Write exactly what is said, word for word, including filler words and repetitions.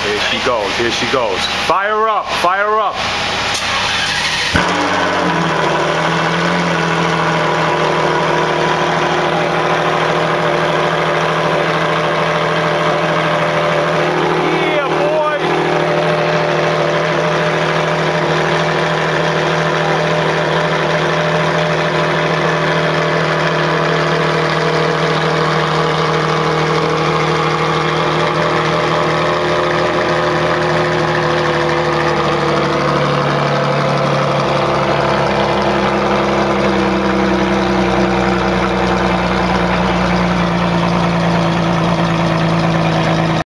Here she goes, here she goes. Fire up, fire up.